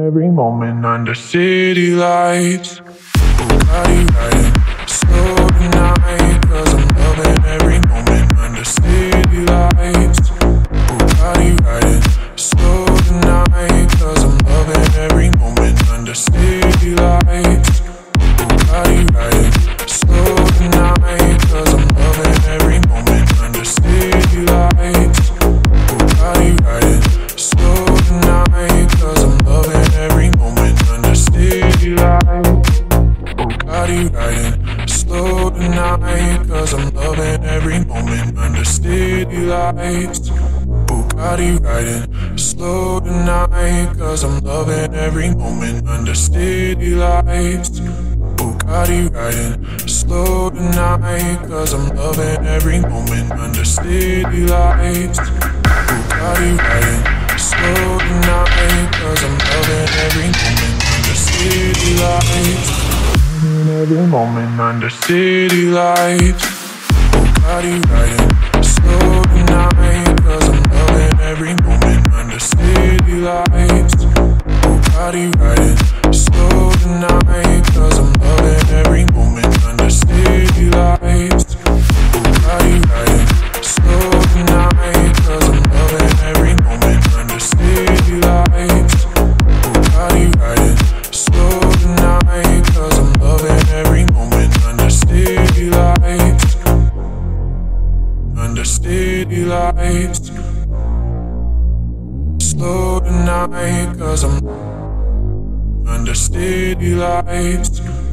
every moment under city lights. Bugatti riding slow tonight, 'cause I'm loving every moment under city lights. Bugatti riding slow tonight, 'cause I'm loving every moment under city lights. Bugatti riding slow tonight, 'cause I'm loving every moment under city lights. Bugatti riding slow tonight, 'cause I'm loving every moment under city lights. Bugatti riding slow tonight, 'cause I'm loving every moment under city lights. Bugatti riding slow tonight, 'cause I'm loving every moment under city lights. Bugatti riding slow tonight, 'cause I'm loving every moment under city lights. Bugatti riding slow tonight, 'cause I'm loving every moment under city lights. Every moment under city lights. Bugatti riding slow tonight, 'cause I'm loving every moment under city lights. Bugatti riding slow tonight, 'cause I'm loving every moment under city lights. Bugatti riding slow tonight, 'cause I'm loving every moment under city lights. Bugatti riding slow tonight, 'cause I'm loving every moment under city lights. Under city lights. Slow tonight, 'cause I'm under city lights.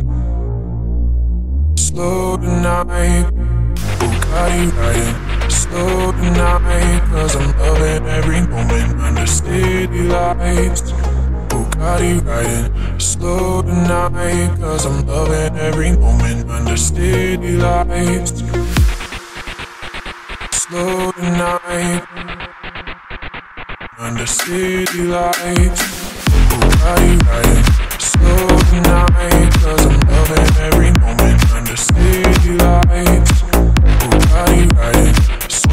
Slow tonight. Bugatti riding slow tonight, 'cause I'm loving every moment under city lights. Bugatti riding slow tonight, 'cause I'm loving every moment under city lights. Slow tonight, under city lights. Bugatti riding slow tonight, 'cause I'm loving every moment under city lights. Bugatti riding